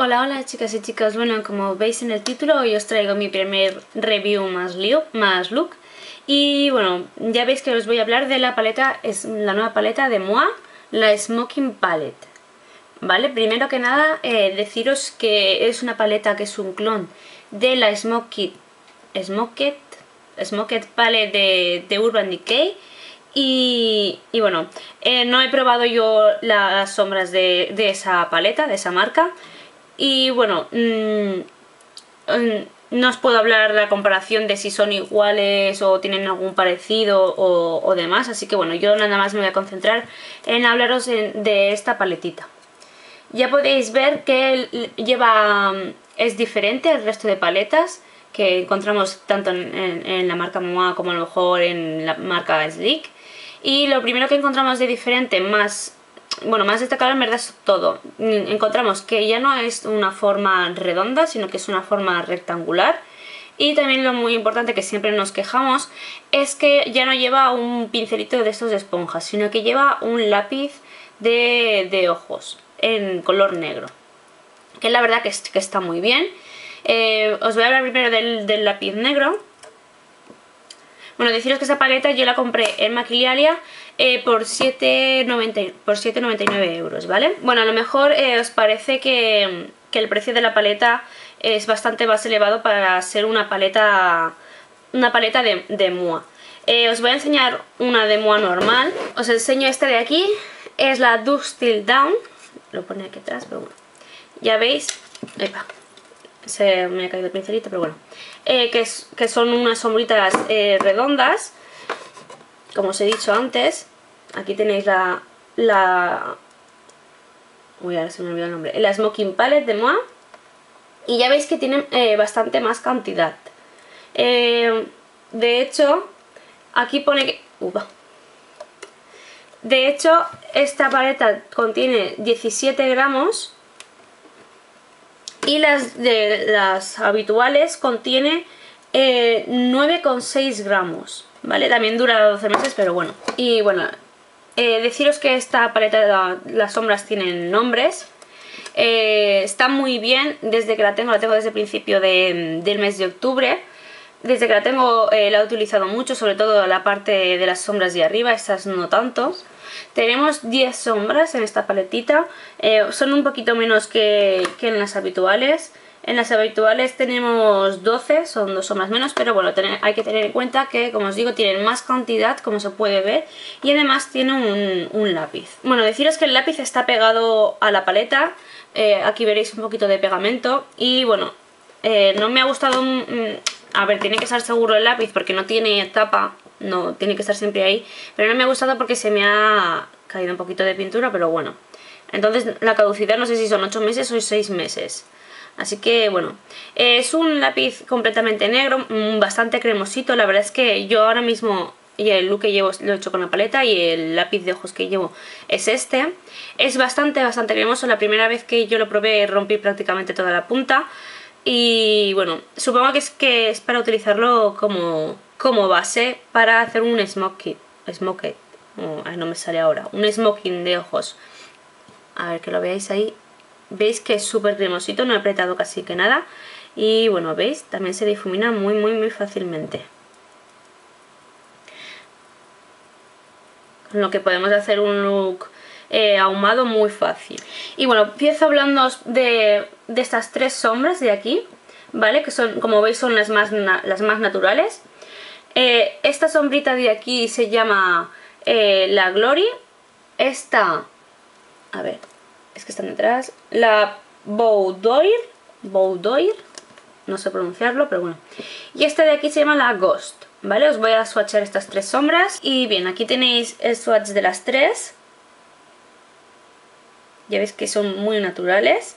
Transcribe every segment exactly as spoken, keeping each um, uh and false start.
Hola, hola chicas y chicos, bueno, como veis en el título hoy os traigo mi primer review más, lío, más look. Y bueno, ya veis que os voy a hablar de la paleta, es la nueva paleta de Moa, la Smoking Palette. Vale, primero que nada eh, deciros que es una paleta que es un clon de la Smoked, Smoked, Smoked Palette de, de Urban Decay. Y, y bueno, eh, no he probado yo las sombras de, de esa paleta, de esa marca. Y bueno, mmm, no os puedo hablar de la comparación de si son iguales o tienen algún parecido o, o demás. Así que bueno, yo nada más me voy a concentrar en hablaros en, de esta paletita. Ya podéis ver que lleva, es diferente al resto de paletas que encontramos tanto en, en, en la marca Moa como a lo mejor en la marca Sleek. Y lo primero que encontramos de diferente, más, bueno, más destacado en verdad es todo. Encontramos que ya no es una forma redonda, sino que es una forma rectangular. Y también lo muy importante que siempre nos quejamos es que ya no lleva un pincelito de estos de esponjas, sino que lleva un lápiz de, de ojos en color negro, que la verdad que, es, que está muy bien. Eh, os voy a hablar primero del, del lápiz negro. Bueno, deciros que esa paleta yo la compré en Maquilialia eh, por siete noventa y nueve euros, ¿vale? Bueno, a lo mejor eh, os parece que, que el precio de la paleta es bastante más elevado para ser una paleta, una paleta de, de Moa. Eh, os voy a enseñar una de Moa normal. Os enseño esta de aquí, es la Dusk Till Dawn. Lo pone aquí atrás, pero bueno. Ya veis, epa, se me ha caído el pincelito, pero bueno. Eh, que, es, que son unas sombritas eh, redondas, como os he dicho antes. Aquí tenéis la... la uy, ahora se me olvidó el nombre. La Smoking Palette de Moa. Y ya veis que tienen eh, bastante más cantidad. Eh, de hecho, aquí pone que... Upa. De hecho, esta paleta contiene diecisiete gramos y las, de, las habituales contiene eh, nueve coma seis gramos, ¿vale? También dura doce meses, pero bueno. Y bueno, eh, deciros que esta paleta, la, las sombras tienen nombres. Eh, está muy bien, desde que la tengo, la tengo desde el principio de, del mes de octubre. Desde que la tengo eh, la he utilizado mucho, sobre todo la parte de las sombras de arriba, estas no tanto. Tenemos diez sombras en esta paletita, eh, son un poquito menos que, que en las habituales. En las habituales tenemos doce, son dos sombras menos, pero bueno, tener, hay que tener en cuenta que, como os digo, tienen más cantidad, como se puede ver, y además tiene un, un lápiz. Bueno, deciros que el lápiz está pegado a la paleta, eh, aquí veréis un poquito de pegamento, y bueno, eh, no me ha gustado... Mm, a ver, tiene que estar seguro el lápiz porque no tiene tapa, no tiene que estar siempre ahí, pero no me ha gustado porque se me ha caído un poquito de pintura, pero bueno. Entonces la caducidad no sé si son ocho meses o seis meses. Así que bueno, es un lápiz completamente negro, bastante cremosito. La verdad es que yo ahora mismo, y el look que llevo lo he hecho con la paleta y el lápiz de ojos que llevo es este. Es bastante, bastante cremoso. La primera vez que yo lo probé rompí prácticamente toda la punta. Y bueno, supongo que es que es para utilizarlo como, como base para hacer un smoking, smoking, oh, no me sale ahora, un smoking de ojos. A ver que lo veáis ahí, veis que es súper cremosito, no he apretado casi que nada. Y bueno, veis, también se difumina muy muy muy fácilmente. Con lo que podemos hacer un look eh, ahumado muy fácil. Y bueno, empiezo hablando de, de estas tres sombras de aquí, ¿vale? Que son, como veis, son las más, las más naturales. Eh, esta sombrita de aquí se llama eh, la Glory. Esta, a ver, es que están detrás, la Boudoir, Boudoir, no sé pronunciarlo, pero bueno. Y esta de aquí se llama la Ghost, ¿vale? Os voy a swatchar estas tres sombras. Y bien, aquí tenéis el swatch de las tres. Ya veis que son muy naturales.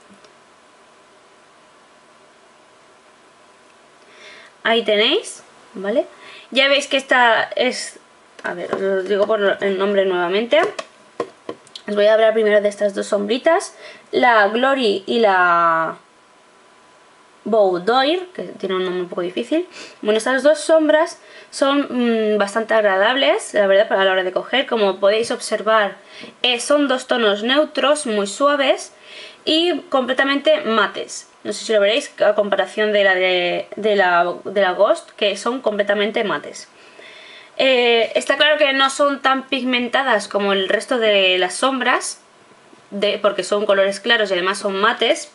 Ahí tenéis, ¿vale? Ya veis que esta es... A ver, os digo por el nombre nuevamente. Os voy a hablar primero de estas dos sombritas. La Glory y la Boudoir, que tiene un nombre un poco difícil. Bueno, estas dos sombras son mmm, bastante agradables, la verdad, para la hora de coger. Como podéis observar, eh, son dos tonos neutros, muy suaves y completamente mates. No sé si lo veréis, a comparación de la de, de, la, de la Ghost, que son completamente mates. Eh, está claro que no son tan pigmentadas como el resto de las sombras, de, porque son colores claros y además son mates.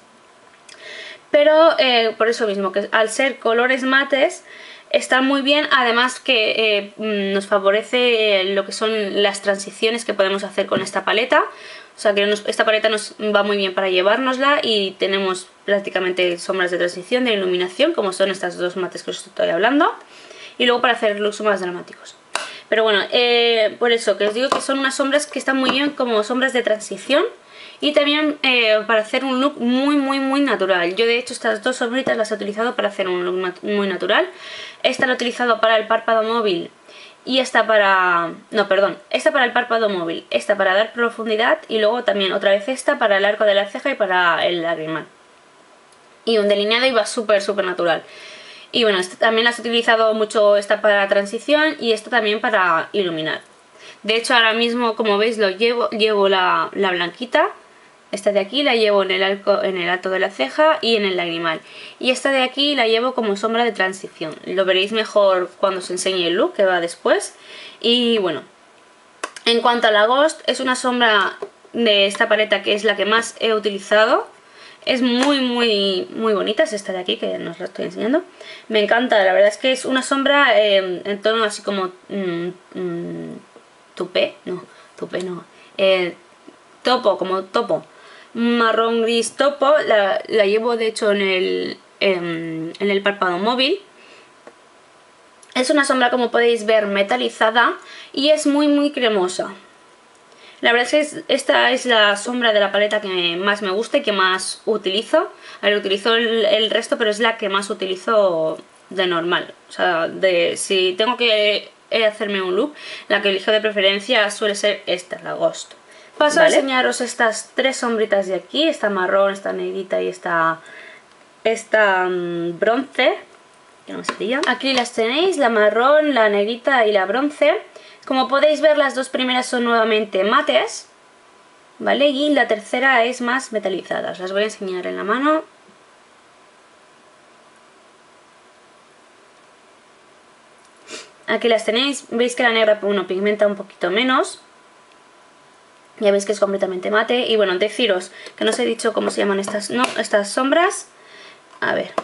Pero eh, por eso mismo, que al ser colores mates están muy bien, además que eh, nos favorece lo que son las transiciones que podemos hacer con esta paleta. O sea que nos, esta paleta nos va muy bien para llevárnosla y tenemos prácticamente sombras de transición, de iluminación, como son estas dos mates que os estoy hablando. Y luego para hacer looks más dramáticos. Pero bueno, eh, por eso que os digo que son unas sombras que están muy bien como sombras de transición. Y también eh, para hacer un look muy muy muy natural. Yo de hecho estas dos sombritas las he utilizado para hacer un look muy natural. Esta la he utilizado para el párpado móvil y esta para... no, perdón, esta para el párpado móvil, esta para dar profundidad y luego también otra vez esta para el arco de la ceja y para el lagrimal. Y un delineado iba súper súper natural. Y bueno, esta, también las he utilizado mucho, esta para transición y esta también para iluminar. De hecho ahora mismo, como veis, lo llevo, llevo la, la blanquita. Esta de aquí la llevo en el, arco, en el alto de la ceja y en el lagrimal. Y esta de aquí la llevo como sombra de transición. Lo veréis mejor cuando os enseñe el look que va después. Y bueno, en cuanto a la Ghost, es una sombra de esta paleta que es la que más he utilizado. Es muy muy muy bonita, es esta de aquí que nos la estoy enseñando. Me encanta, la verdad es que es una sombra eh, en tono así como mm, mm, tupé, no, tupé no, eh, topo, como topo. Marrón gris topo, la, la llevo de hecho en el, en, en el párpado móvil. Es una sombra, como podéis ver, metalizada y es muy muy cremosa. La verdad es que esta es la sombra de la paleta que más me gusta y que más utilizo. A ver, utilizo el, el resto, pero es la que más utilizo de normal. O sea, de, si tengo que hacerme un look, la que elijo de preferencia suele ser esta, la Ghost. Paso ¿Vale? a enseñaros estas tres sombritas de aquí, esta marrón, esta negrita y esta, esta um, bronce, que no sería. Aquí las tenéis, la marrón, la negrita y la bronce. Como podéis ver, las dos primeras son nuevamente mates, ¿vale? Y la tercera es más metalizada, os las voy a enseñar en la mano. Aquí las tenéis, veis que la negra bueno, pigmenta un poquito menos. Ya veis que es completamente mate. Y bueno, deciros que no os he dicho cómo se llaman estas, no, estas sombras. A ver.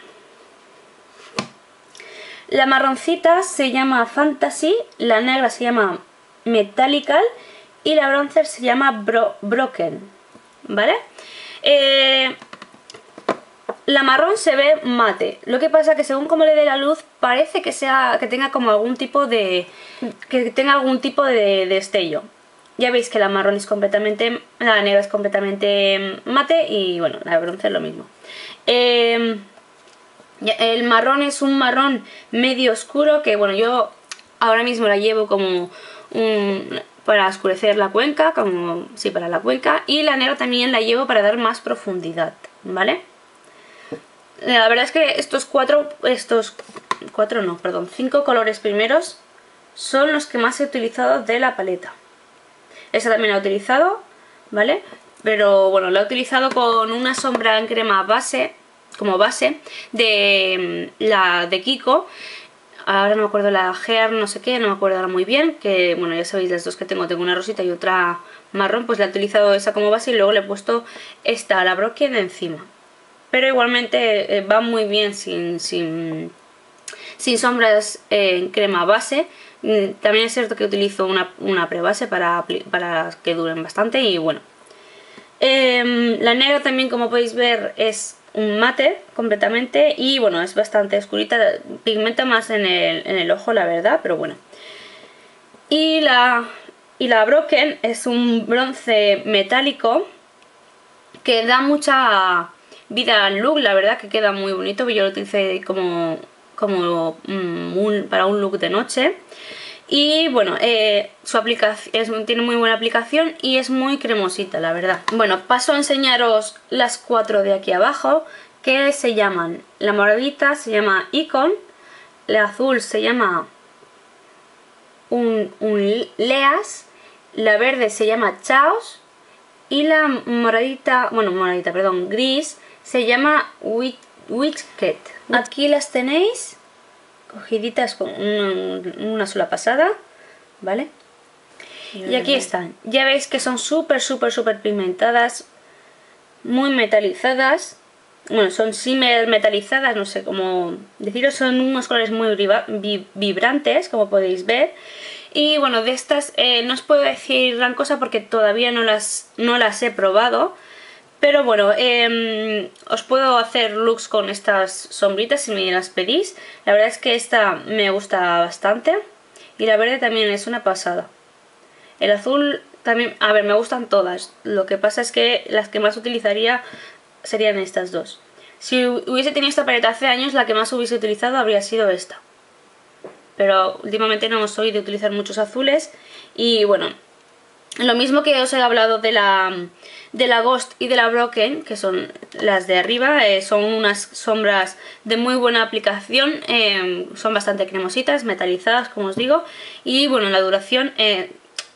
La marroncita se llama Fantasy, la negra se llama Metallical y la bronzer se llama Bro Broken. ¿Vale? Eh, la marrón se ve mate. Lo que pasa que según como le dé la luz parece que sea que tenga como algún tipo de que tenga algún tipo de destello. Ya veis que la marrón es completamente, la negra es completamente mate y bueno, la bronce lo mismo. Eh, el marrón es un marrón medio oscuro que bueno, yo ahora mismo la llevo como un, para oscurecer la cuenca, como sí, para la cuenca, y la negra también la llevo para dar más profundidad, ¿vale? La verdad es que estos cuatro, estos cuatro no, perdón, cinco colores primeros son los que más he utilizado de la paleta. Esta también la he utilizado, ¿vale? Pero bueno, la he utilizado con una sombra en crema base, como base, de la de Kiko. Ahora no me acuerdo la Hair, no sé qué, no me acuerdo ahora muy bien. Que bueno, ya sabéis las dos que tengo, tengo una rosita y otra marrón. Pues la he utilizado esa como base y luego le he puesto esta, la Broken, encima. Pero igualmente eh, va muy bien sin, sin, sin sombras eh, en crema base. También es cierto que utilizo una, una prebase para, para que duren bastante y bueno. Eh, la negra también, como podéis ver, es un mate completamente y bueno, es bastante oscurita, pigmenta más en el, en el ojo, la verdad, pero bueno. Y la, y la Broken es un bronce metálico que da mucha vida al look, la verdad que queda muy bonito. Yo lo utilicé como... como um, un, para un look de noche y bueno, eh, su aplicación es, tiene muy buena aplicación y es muy cremosita, la verdad. Bueno, paso a enseñaros las cuatro de aquí abajo, que se llaman, la moradita se llama Icon, la azul se llama un, un Leas, la verde se llama Chaos y la moradita, bueno moradita, perdón, gris se llama Wicked. Aquí las tenéis cogiditas con una, una sola pasada, ¿vale? Y aquí están, ya veis que son súper súper súper pigmentadas, muy metalizadas. Bueno, son simmer metalizadas, no sé cómo deciros, son unos colores muy vibrantes, como podéis ver. Y bueno, de estas eh, no os puedo decir gran cosa porque todavía no las, no las he probado. Pero bueno, eh, os puedo hacer looks con estas sombritas si me las pedís. La verdad es que esta me gusta bastante y la verde también es una pasada. El azul también, a ver, me gustan todas. Lo que pasa es que las que más utilizaría serían estas dos. Si hubiese tenido esta paleta hace años, la que más hubiese utilizado habría sido esta. Pero últimamente no soy de utilizar muchos azules. Y bueno, lo mismo que os he hablado de la, de la Ghost y de la Broken, que son las de arriba, eh, son unas sombras de muy buena aplicación, eh, son bastante cremositas, metalizadas como os digo. Y bueno, la duración eh,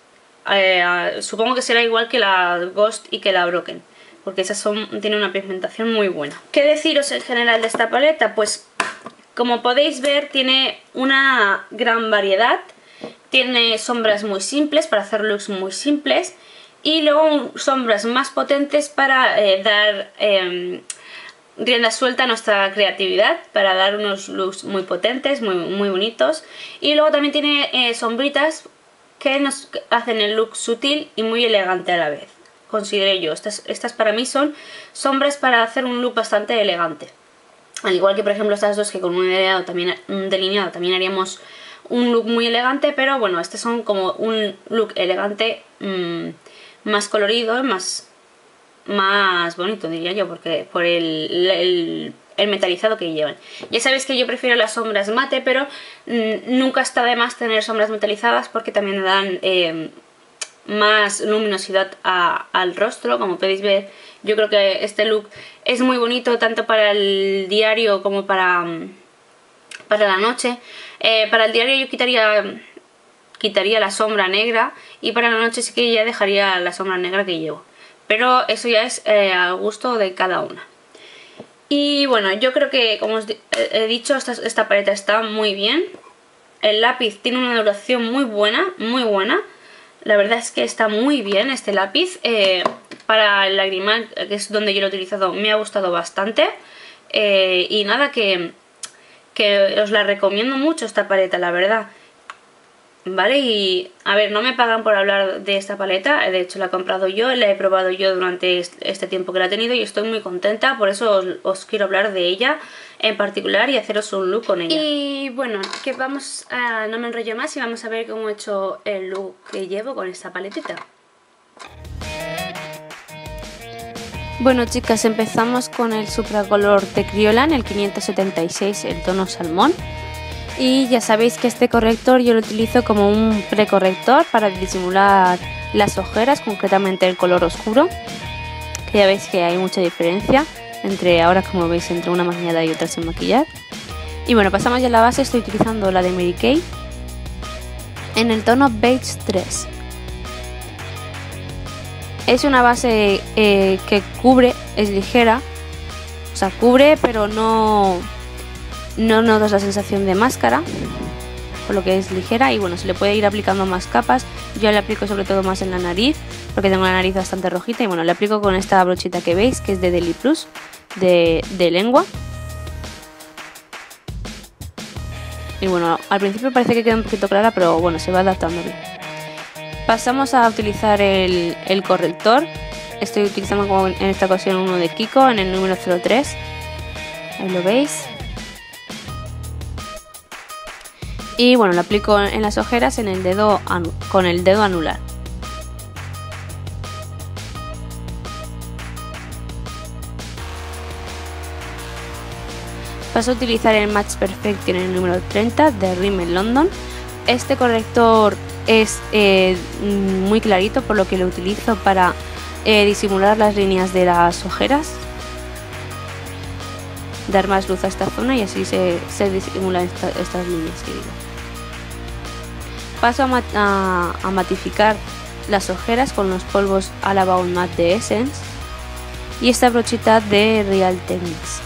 eh, supongo que será igual que la Ghost y que la Broken, porque esas son, tienen una pigmentación muy buena. ¿Qué deciros en general de esta paleta? Pues como podéis ver tiene una gran variedad, tiene sombras muy simples para hacer looks muy simples y luego sombras más potentes para eh, dar eh, rienda suelta a nuestra creatividad, para dar unos looks muy potentes, muy, muy bonitos. Y luego también tiene eh, sombritas que nos hacen el look sutil y muy elegante a la vez. Consideré yo, estas, estas para mí son sombras para hacer un look bastante elegante. Al igual que por ejemplo estas dos, que con un delineado también, un delineado también haríamos un look muy elegante, pero bueno, estos son como un look elegante mmm, más colorido, más, más bonito diría yo, porque por el, el, el metalizado que llevan. Ya sabéis que yo prefiero las sombras mate, pero mmm, nunca está de más tener sombras metalizadas porque también dan eh, más luminosidad a, al rostro. Como podéis ver, yo creo que este look es muy bonito tanto para el diario como para, para la noche. Eh, para el diario yo quitaría, quitaría la sombra negra y para la noche sí que ya dejaría la sombra negra que llevo. Pero eso ya es eh, al gusto de cada una. Y bueno, yo creo que como os he dicho, esta, esta paleta está muy bien. El lápiz tiene una duración muy buena, muy buena. La verdad es que está muy bien este lápiz. Eh, para el lagrimal, que es donde yo lo he utilizado, me ha gustado bastante. Eh, y nada, que, que os la recomiendo mucho esta paleta, la verdad. Vale, y a ver, no me pagan por hablar de esta paleta. De hecho la he comprado yo, la he probado yo durante este tiempo que la he tenido y estoy muy contenta. Por eso os, os quiero hablar de ella en particular y haceros un look con ella. Y bueno, que vamos a, no me enrollo más y vamos a ver cómo he hecho el look que llevo con esta paletita. Bueno chicas, empezamos con el Supracolor de Kryolan, el quinientos setenta y seis, el tono salmón. Y ya sabéis que este corrector yo lo utilizo como un precorrector para disimular las ojeras, concretamente el color oscuro, que ya veis que hay mucha diferencia entre ahora, como veis, entre una maquillada y otra sin maquillar. Y bueno, pasamos ya a la base. Estoy utilizando la de Mary Kay en el tono Beige tres. Es una base eh, que cubre, es ligera, o sea, cubre pero no... No notas la sensación de máscara, por lo que es ligera y bueno, se le puede ir aplicando más capas. Yo le aplico sobre todo más en la nariz, porque tengo la nariz bastante rojita y bueno, le aplico con esta brochita que veis, que es de Deli Plus, de, de lengua. Y bueno, al principio parece que queda un poquito clara, pero bueno, se va adaptando bien. Pasamos a utilizar el, el corrector. Estoy utilizando como en esta ocasión uno de Kiko, en el número cero tres. Ahí lo veis. Y bueno, lo aplico en las ojeras en el dedo con el dedo anular. Paso a utilizar el Match Perfect en el número treinta de Rimmel London. Este corrector es eh, muy clarito, por lo que lo utilizo para eh, disimular las líneas de las ojeras. dar más luz a esta zona y así se, se disimulan esta, estas líneas que digo. Paso a, mat a, a matificar las ojeras con los polvos All About Matte de Essence y esta brochita de Real Techniques.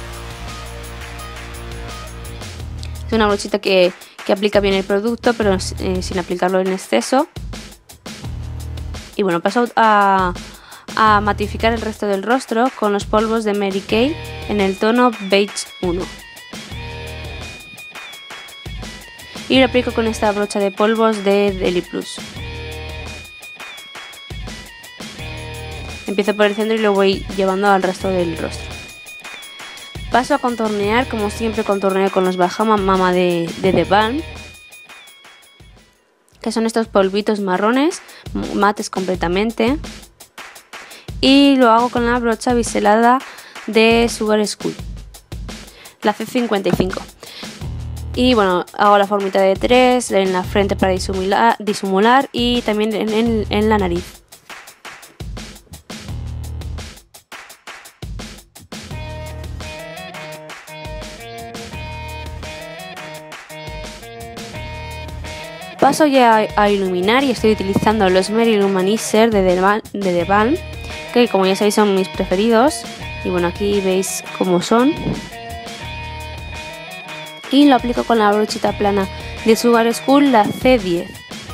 Es una brochita que, que aplica bien el producto, pero eh, sin aplicarlo en exceso. Y bueno, paso a, a matificar el resto del rostro con los polvos de Mary Kay en el tono Beige uno. Y lo aplico con esta brocha de polvos de Deli Plus. Empiezo por el centro y lo voy llevando al resto del rostro. Paso a contornear, como siempre contorneo con los Bahama Mama de, de The Balm, que son estos polvitos marrones, mates completamente. Y lo hago con la brocha biselada de Sugar School, la C cincuenta y cinco. Y bueno, hago la formita de tres en la frente para disimular, disimular y también en, en, en la nariz. Paso ya a, a iluminar y estoy utilizando los Mary Luminizer de The Balm, de The Balm, que como ya sabéis son mis preferidos. Y bueno, aquí veis cómo son. Y lo aplico con la brochita plana de Sugar School, la C diez.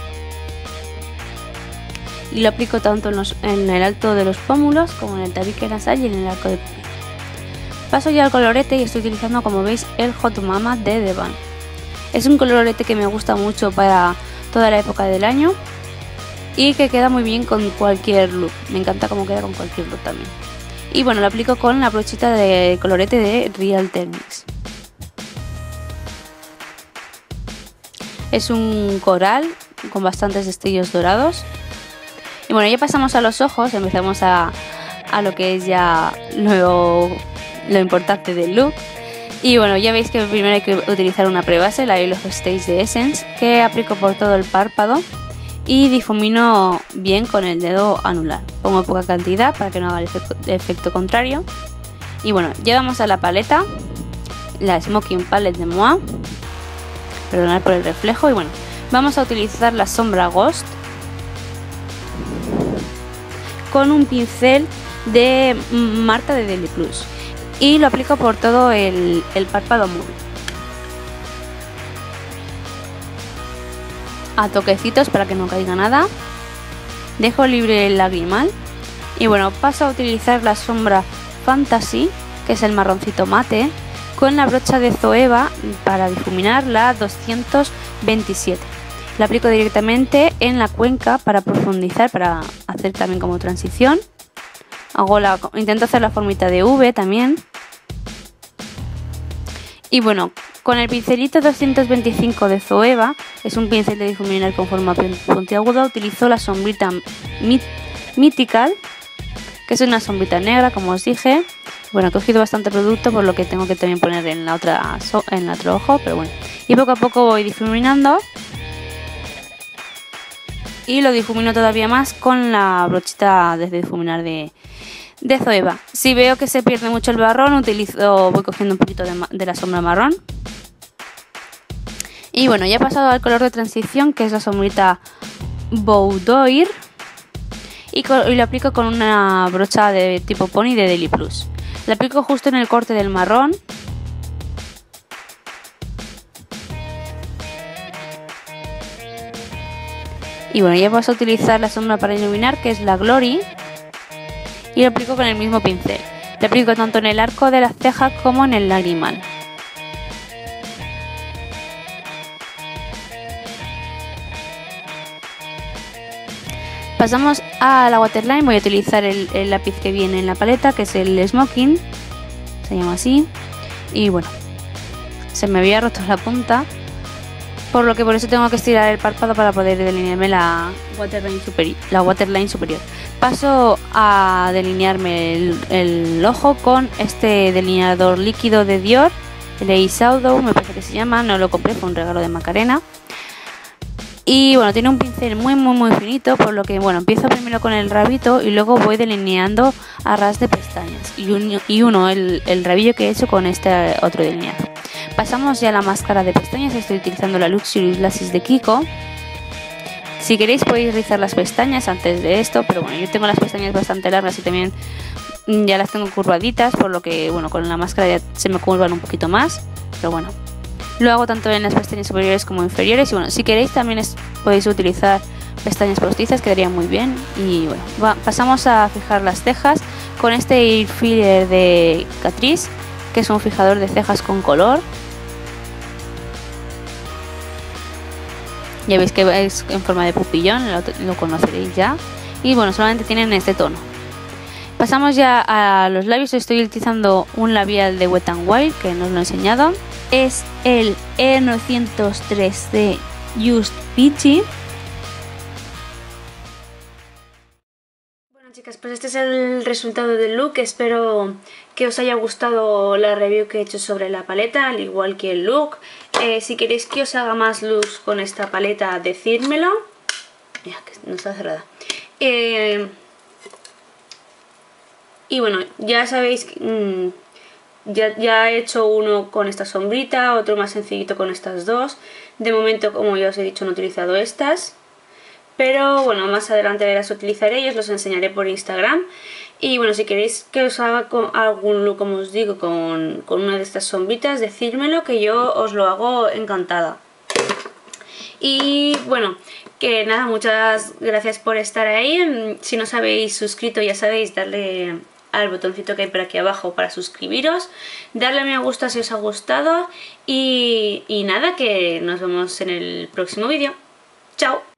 Y lo aplico tanto en, los, en el alto de los pómulos como en el tabique nasal y en el arco de pupila. Paso ya al colorete y estoy utilizando, como veis, el Hot Mama de The Balm. Es un colorete que me gusta mucho para toda la época del año y que queda muy bien con cualquier look. Me encanta cómo queda con cualquier look también. Y bueno, lo aplico con la brochita de colorete de Real Techniques. Es un coral con bastantes destellos dorados. Y bueno, ya pasamos a los ojos, empezamos a, a lo que es ya lo, lo importante del look. Y bueno, ya veis que primero hay que utilizar una prebase, la Oil of Stage de Essence, que aplico por todo el párpado y difumino bien con el dedo anular. Pongo poca cantidad para que no haga el efecto, el efecto contrario. Y bueno, ya vamos a la paleta, la Smoking Palette de Moa. Perdonad por el reflejo. Y bueno, vamos a utilizar la sombra Ghost con un pincel de Marta de Deli Plus. Y lo aplico por todo el, el párpado móvil, a toquecitos para que no caiga nada. Dejo libre el lagrimal. Y bueno, paso a utilizar la sombra Fantasy, que es el marroncito mate, con la brocha de Zoeva para difuminar la doscientos veintisiete. La aplico directamente en la cuenca para profundizar, para hacer también como transición. Hago la, intento hacer la formita de V también. Y bueno, con el pincelito doscientos veinticinco de Zoeva, es un pincel de difuminar con forma puntiaguda, utilizo la sombrita Mythical, que es una sombrita negra, como os dije. Bueno, he cogido bastante producto, por lo que tengo que también poner en la otra en el otro ojo, pero bueno. Y poco a poco voy difuminando. Y lo difumino todavía más con la brochita de difuminar de, de Zoeva. Si veo que se pierde mucho el marrón, utilizo, voy cogiendo un poquito de, de la sombra marrón. Y bueno, ya he pasado al color de transición, que es la sombrita Boudoir. Y, y lo aplico con una brocha de tipo Pony de Deli Plus. La aplico justo en el corte del marrón. Y bueno, ya paso a utilizar la sombra para iluminar, que es la Glory. Y lo aplico con el mismo pincel. Lo aplico tanto en el arco de las cejas como en el lagrimal. Pasamos a la waterline. Voy a utilizar el, el lápiz que viene en la paleta, que es el Smoking. Se llama así. Y bueno, se me había roto la punta, por lo que por eso tengo que estirar el párpado para poder delinearme la waterline superior. La waterline superior. Paso a delinearme el, el ojo con este delineador líquido de Dior, el Shadow, me parece que se llama, no lo compré, fue un regalo de Macarena. Y bueno, tiene un pincel muy muy muy finito, por lo que bueno, empiezo primero con el rabito y luego voy delineando a ras de pestañas. Y, un, y uno, el, el rabillo que he hecho con este otro delineado. Pasamos ya a la máscara de pestañas, estoy utilizando la Luxurious Lashes de Kiko. Si queréis podéis rizar las pestañas antes de esto, pero bueno, yo tengo las pestañas bastante largas y también ya las tengo curvaditas, por lo que bueno, con la máscara ya se me curvan un poquito más, pero bueno. Lo hago tanto en las pestañas superiores como inferiores y bueno, si queréis también es, podéis utilizar pestañas postizas, quedaría muy bien. Y bueno, va, pasamos a fijar las cejas con este Air Filler de Catrice, que es un fijador de cejas con color. Ya veis que es en forma de pupillón, lo, lo conoceréis ya. Y bueno, solamente tienen este tono. Pasamos ya a los labios, estoy utilizando un labial de Wet n Wild, que no os lo he enseñado. Es el E novecientos tres de Just Peachy. Bueno chicas, pues este es el resultado del look. Espero que os haya gustado la review que he hecho sobre la paleta, al igual que el look. Eh, si queréis que os haga más looks con esta paleta, decídmelo. Mira, que no está cerrada. Eh, y bueno, ya sabéis... Mmm, Ya, ya he hecho uno con esta sombrita, otro más sencillito con estas dos. De momento, como ya os he dicho, no he utilizado estas. Pero bueno, más adelante las utilizaré y os los enseñaré por Instagram. Y bueno, si queréis que os haga con algún look, como os digo, con, con una de estas sombritas, decídmelo que yo os lo hago encantada. Y bueno, que nada, muchas gracias por estar ahí. Si no os habéis suscrito, ya sabéis, darle al botoncito que hay por aquí abajo para suscribiros, darle a me gusta si os ha gustado y, y nada, que nos vemos en el próximo vídeo. ¡Chao!